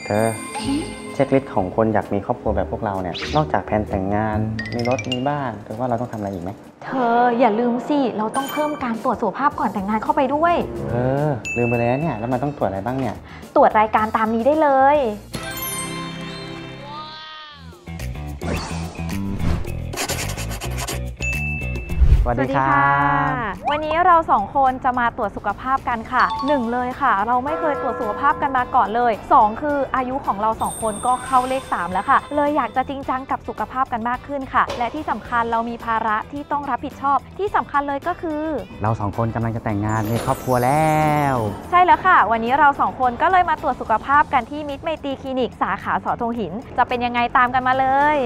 เธอเช็คลิสต์ของคนอยากมีครอบครัวแบบพวกเราเนี่ยนอกจากแผนแต่งงานมีรถมีบ้านหรือว่าเราต้องทำอะไรอีกไหมเธออย่าลืมสิเราต้องเพิ่มการตรวจสุขภาพก่อนแต่งงานเข้าไปด้วยลืมไปแล้วเนี่ยแล้วมันต้องตรวจอะไรบ้างเนี่ยตรวจรายการตามนี้ได้เลยสวัสดีค่ะวันนี้เรา2คนจะมาตรวจสุขภาพกันค่ะ1เลยค่ะเราไม่เคยตรวจสุขภาพกันมาก่อนเลย2คืออายุของเรา2คนก็เข้าเลข3แล้วค่ะเลยอยากจะจริงจังกับสุขภาพกันมากขึ้นค่ะและที่สำคัญเรามีภาระที่ต้องรับผิดชอบที่สำคัญเลยก็คือเรา2คนกำลังจะแต่งงานมีครอบครัวแล้วใช่แล้วค่ะวันนี้เรา2คนก็เลยมาตรวจสุขภาพกันที่มิตรไมตรีคลินิกสาขาเสาธงหินจะเป็นยังไงตามกันมาเลย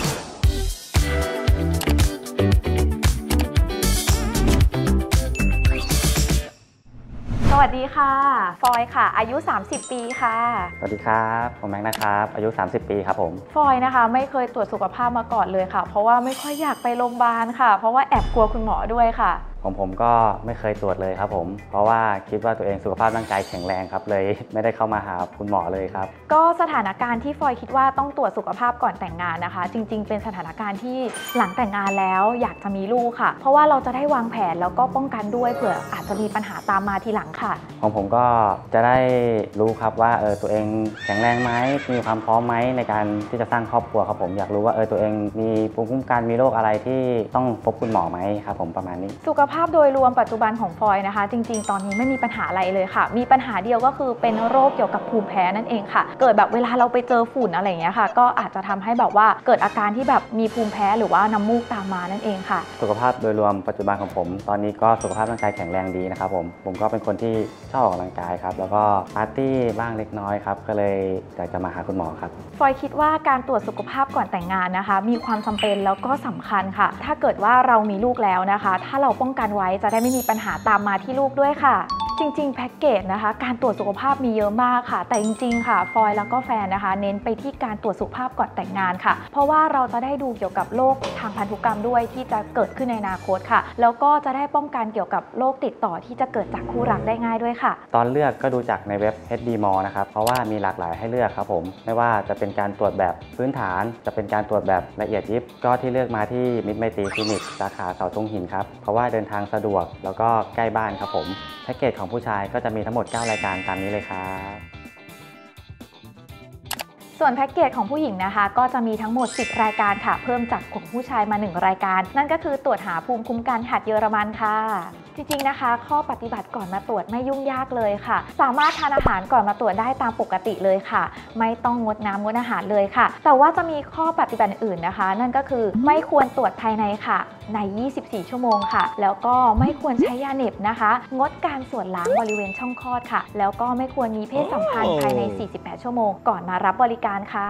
สวัสดีค่ะฟอยค่ะอายุ30ปีค่ะสวัสดีครับผมแม็กนะครับอายุ30ปีครับผมฟอยนะคะไม่เคยตรวจสุขภาพมาก่อนเลยค่ะเพราะว่าไม่ค่อยอยากไปโรงพยาบาลค่ะเพราะว่าแอบกลัวคุณหมอด้วยค่ะผมก็ไม่เคยตรวจเลยครับผมเพราะว่าคิดว่าตัวเองสุขภาพร่างกายแข็งแรงครับเลยไม่ได้เข้ามาหาคุณหมอเลยครับก็สถานการณ์ที่ฟอยคิดว่าต้องตรวจสุขภาพก่อนแต่งงานนะคะจริงๆเป็นสถานการณ์ที่หลังแต่งงานแล้วอยากจะมีลูกค่ะเพราะว่าเราจะได้วางแผนแล้วก็ป้องกันด้วยเผื่ออาจจะมีปัญหาตามมาทีหลังค่ะผมก็จะได้รู้ครับว่าตัวเองแข็งแรงไหมมีความพร้อมไหมในการที่จะสร้างครอบครัวครับผมอยากรู้ว่าตัวเองมีภูมิคุ้มกันมีโรคอะไรที่ต้องพบคุณหมอไหมครับผมประมาณนี้สุขภาพโดยรวมปัจจุบันของฟอยนะคะจริงๆตอนนี้ไม่มีปัญหาอะไรเลยค่ะมีปัญหาเดียวก็คือเป็นโรคเกี่ยวกับภูมิแพ้นั่นเองค่ะเกิดแบบเวลาเราไปเจอฝุ่นอะไรอย่างเงี้ยค่ะก็อาจจะทำให้แบบว่าเกิดอาการที่แบบมีภูมิแพ้หรือว่าน้ำมูกตามมานั่นเองค่ะสุขภาพโดยรวมปัจจุบันของผมตอนนี้ก็สุขภาพร่างกายแข็งแรงดีนะครับผมก็เป็นคนที่ชอบออกกำลังกายครับแล้วก็ปาร์ตี้บ้างเล็กน้อยครับก็เลยอยากจะมาหาคุณหมอครับฟอยคิดว่าการตรวจสุขภาพก่อนแต่งงานนะคะมีความจำเป็นแล้วก็สำคัญค่ะถ้าเกิดว่าเรามีลูกแล้วนะคะถ้าเราป้องกันไว้จะได้ไม่มีปัญหาตามมาที่ลูกด้วยค่ะจริงๆแพ็กเกจนะคะการตรวจสุขภาพมีเยอะมากค่ะแต่จริงๆค่ะฟอยแล้วก็แฟนนะคะเน้นไปที่การตรวจสุขภาพก่อนแต่งงานค่ะเพราะว่าเราจะได้ดูเกี่ยวกับโรคทางพันธุกรรมด้วยที่จะเกิดขึ้นในอนาคตค่ะแล้วก็จะได้ป้องกันเกี่ยวกับโรคติดต่อที่จะเกิดจากคู่รักได้ง่ายด้วยค่ะตอนเลือกก็ดูจากในเว็บ HDMO นะครับเพราะว่ามีหลากหลายให้เลือกครับผมไม่ว่าจะเป็นการตรวจแบบพื้นฐานจะเป็นการตรวจแบบละเอียดยิบก็ที่เลือกมาที่มิตรไมตรีคลินิกสาขาเสาธงหินครับเพราะว่าเดินทางสะดวกแล้วก็ใกล้บ้านครับผมแพ็กเกจของผู้ชายก็จะมีทั้งหมด9รายการตามนี้เลยครับส่วนแพ็กเกจของผู้หญิงนะคะก็จะมีทั้งหมด10รายการค่ะเพิ่มจากของผู้ชายมา1รายการนั่นก็คือตรวจหาภูมิคุ้มกันหัดเยอรมันค่ะจริงๆนะคะข้อปฏิบัติก่อนมาตรวจไม่ยุ่งยากเลยค่ะสามารถทานอาหารก่อนมาตรวจได้ตามปกติเลยค่ะไม่ต้องงดน้ำงดอาหารเลยค่ะแต่ว่าจะมีข้อปฏิบัติอื่นนะคะนั่นก็คือไม่ควรตรวจภายในค่ะใน24ชั่วโมงค่ะแล้วก็ไม่ควรใช้ยาเหน็บนะคะงดการส่วนล้างบริเวณช่องคลอดค่ะแล้วก็ไม่ควรมีเพศสัมพันธ์ภายใน48ชั่วโมงก่อนมารับบริการค่ะ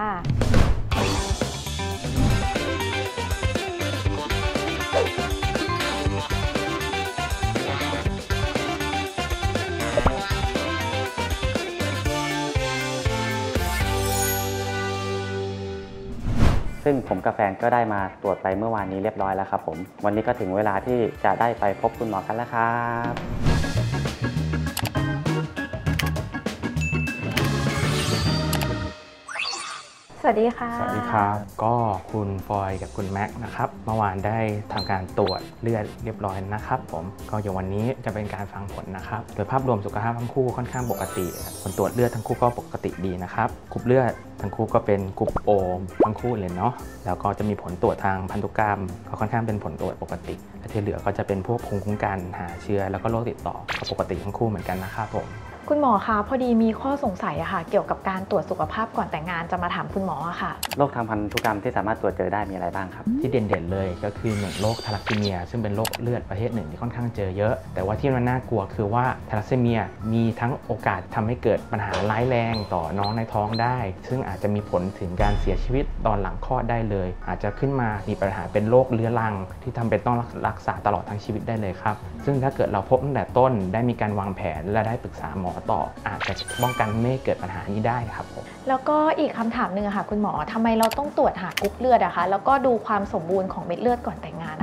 ซึ่งผมกับแฟนก็ได้มาตรวจไปเมื่อวานนี้เรียบร้อยแล้วครับผมวันนี้ก็ถึงเวลาที่จะได้ไปพบคุณหมอกันแล้วครับสวัสดีค่ะสวัสดีครับก็คุณฟอยกับคุณแม็กนะครับเมื่อวานได้ทำการตรวจเลือดเรียบร้อยนะครับผมก็อย่างวันนี้จะเป็นการฟังผลนะครับโดยภาพรวมสุขภาพทั้งคู่ค่อนข้างปกติผลตรวจเลือดทั้งคู่ก็ปกติดีนะครับกรุ๊ปเลือดทั้งคู่ก็เป็นกรุ๊ปโอทั้งคู่เลยเนาะแล้วก็จะมีผลตรวจทางพันธุกรรมก็ค่อนข้างเป็นผลตรวจปกติและที่เหลือก็จะเป็นพวกภูมิคุ้มกันหาเชื้อแล้วก็โรคติดต่อก็ปกติทั้งคู่เหมือนกันนะครับผมคุณหมอคะพอดีมีข้อสงสัยอะค่ะเกี่ยวกับการตรวจสุขภาพก่อนแต่งงานจะมาถามคุณหมออะค่ะโรคทางพันธุกรรมที่สามารถตรวจเจอได้มีอะไรบ้างครับที่เด่นๆเลยก็คือ1โรคทาลัสซีเมียซึ่งเป็นโรคเลือดประเภทหนึ่งที่ค่อนข้างเจอเยอะแต่ว่าที่มันน่ากลัวคือว่าทาลัสซีเมียมีทั้งโอกาสทำให้เกิดปัญหาร้ายแรงต่อน้องในท้องได้ซึ่งอาจจะมีผลถึงการเสียชีวิตตอนหลังคลอดได้เลยอาจจะขึ้นมามีปัญหาเป็นโรคเรื้อรังที่ทำเป็นต้องรักษาตลอดทั้งชีวิตได้เลยครับซึ่งถ้าเกิดเราพบตั้งแต่ต้นได้มีการวางแผนและได้ปรึกษาหมอต่ออาจจะป้องกันไม่ให้เกิดปัญหานี้ได้ครับผมแล้วก็อีกคำถามหนึ่งค่ะคุณหมอทำไมเราต้องตรวจหากรุ๊ปเลือดอะคะแล้วก็ดูความสมบูรณ์ของเม็ดเลือดก่อนแต่งงานนะคะ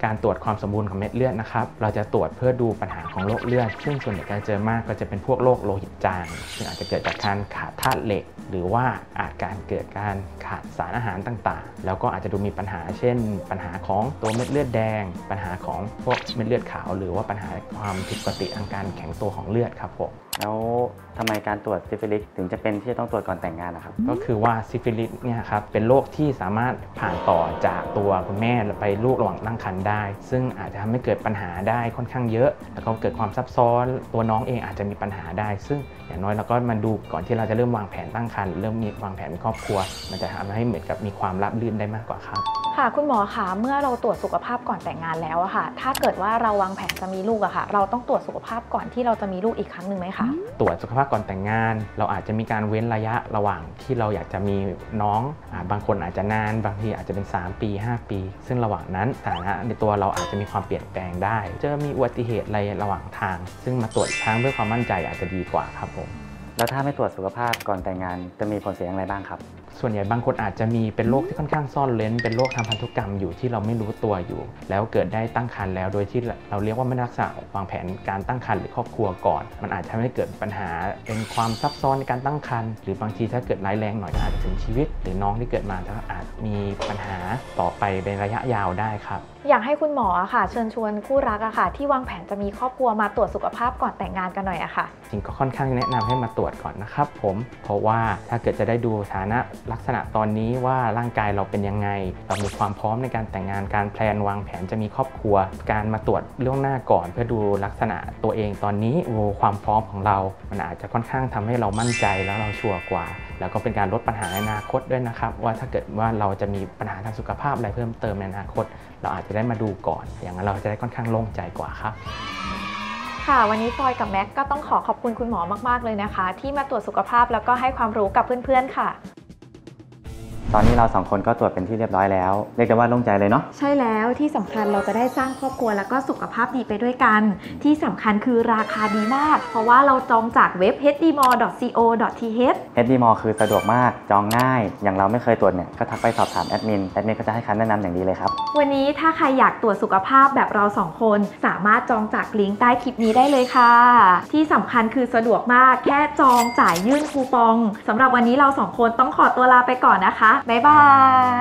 การตรวจความสมบูรณ์ของเม็ดเลือดนะครับเราจะตรวจเพื่อดูปัญหาของโรคเลือดซึ่งส่วนใหญ่การเจอมากก็จะเป็นพวกโรคโลหิตจางซึ่งอาจจะเกิดจากการขาดธาตุเหล็กหรือว่าอาจการเกิดการขาดสารอาหารต่างๆแล้วก็อาจจะดูมีปัญหาเช่นปัญหาของตัวเม็ดเลือดแดงปัญหาของพวกเม็ดเลือดขาวหรือว่าปัญหาความผิดปกติทางการแข็งตัวของเลือดครับผมแล้วทำไมการตรวจซิฟิลิสถึงจะเป็นที่จะต้องตรวจก่อนแต่งงานนะครับก็คือว่าซิฟิลิสเนี่ยครับเป็นโรคที่สามารถผ่านต่อจากตัวคุณแม่ไปลูกระหว่างตั้งครรภ์ได้ซึ่งอาจจะทำให้เกิดปัญหาได้ค่อนข้างเยอะแล้วก็เกิดความซับซ้อนตัวน้องเองอาจจะมีปัญหาได้ซึ่งอย่างน้อยเราก็มาดูก่อนที่เราจะเริ่มวางแผนตั้งครรภ์เริ่มมีวางแผนมีครอบครัวมันจะทำให้เหมือนกับมีความราบรื่นได้มากกว่าครับค่ะคุณหมอคะเมื่อเราตรวจสุขภาพก่อนแต่งงานแล้วอะค่ะถ้าเกิดว่าเราวางแผนจะมีลูกอะค่ะเราต้องตรวจสุขภาพก่อนที่เราจะมีลูกอีกครั้งหนึ่งไหมคะตรวจสุขภาพก่อนแต่งงานเราอาจจะมีการเว้นระยะระหว่างที่เราอยากจะมีน้องบางคนอาจจะนานบางทีอาจจะเป็น3 ปี 5 ปีซึ่งระหว่างนั้นฐานะในตัวเราอาจจะมีความเปลี่ยนแปลงได้จะมีอุบัติเหตุอะไรระหว่างทางซึ่งมาตรวจอีกครั้งเพื่อความมั่นใจอาจจะดีกว่าครับผมแล้วถ้าไม่ตรวจสุขภาพก่อนแต่งงานจะมีผลเสียอย่างไรบ้างครับส่วนใหญ่บางคนอาจจะมีเป็นโรคที่ค่อนข้างซ่อนเร้นเป็นโรคทางพันธุกรรมอยู่ที่เราไม่รู้ตัวอยู่แล้วเกิดได้ตั้งครรภ์แล้วโดยที่เราเรียกว่าไม่รักษาวางแผนการตั้งครรภ์หรือครอบครัวก่อนมันอาจจะทำให้เกิดปัญหาเป็นความซับซ้อนในการตั้งครรภ์หรือบางทีถ้าเกิดร้ายแรงหน่อยอาจจะถึงชีวิตหรือน้องที่เกิดมาอาจมีปัญหาต่อไปเป็นระยะยาวได้ครับอยากให้คุณหมอค่ะเชิญชวนคู่รักค่ะที่วางแผนจะมีครอบครัวมาตรวจสุขภาพก่อนแต่งงานกันหน่อยค่ะจริงก็ค่อนข้างแนะนำให้มาตรวจก่อนนะครับผมเพราะว่าถ้าเกิดจะได้ดูฐานะลักษณะตอนนี้ว่าร่างกายเราเป็นยังไงเรามีความพร้อมในการแต่งงานการแพลนวางแผนจะมีครอบครัวการมาตรวจล่วงหน้าก่อนเพื่อดูลักษณะตัวเองตอนนี้ความพร้อมของเรามันอาจจะค่อนข้างทำให้เรามั่นใจแล้วเราชัวร์กว่าแล้วก็เป็นการลดปัญหาในอนาคตด้วยนะครับว่าถ้าเกิดว่าเราจะมีปัญหาทางสุขภาพอะไรเพิ่มเติมในอนาคตเราอาจจะได้มาดูก่อนอย่างนั้นเราจะได้ค่อนข้างโล่งใจกว่าครับค่ะวันนี้ฟอยกับแม็กก็ต้องขอบคุณคุณหมอมากๆเลยนะคะที่มาตรวจสุขภาพแล้วก็ให้ความรู้กับเพื่อนๆค่ะตอนนี้เรา2 คนก็ตรวจเป็นที่เรียบร้อยแล้วเรียกได้ว่าโล่งใจเลยเนาะใช่แล้วที่สำคัญเราจะได้สร้างครอบครัวแล้วก็สุขภาพดีไปด้วยกันที่สำคัญคือราคาดีมากเพราะว่าเราจองจากเว็บ hdmall.co.th hdmall คือสะดวกมากจองง่ายอย่างเราไม่เคยตรวจเนี่ยก็ทักไปสอบถามแอดมินก็จะให้คำแนะนำอย่างดีเลยครับวันนี้ถ้าใครอยากตรวจสุขภาพแบบเรา2 คนสามารถจองจากลิงก์ใต้คลิปนี้ได้เลยค่ะที่สำคัญคือสะดวกมากแค่จองจ่ายยื่นคูปองสำหรับวันนี้เรา2 คนต้องขอตัวลาไปก่อนนะคะบ๊ายบาย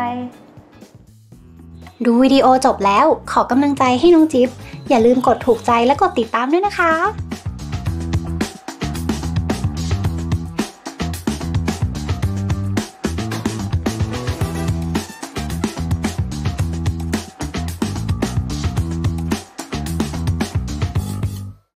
ดูวิดีโอจบแล้วขอกำลังใจให้น้องจิ๊บอย่าลืมกดถูกใจและกดติดตามด้วยนะคะ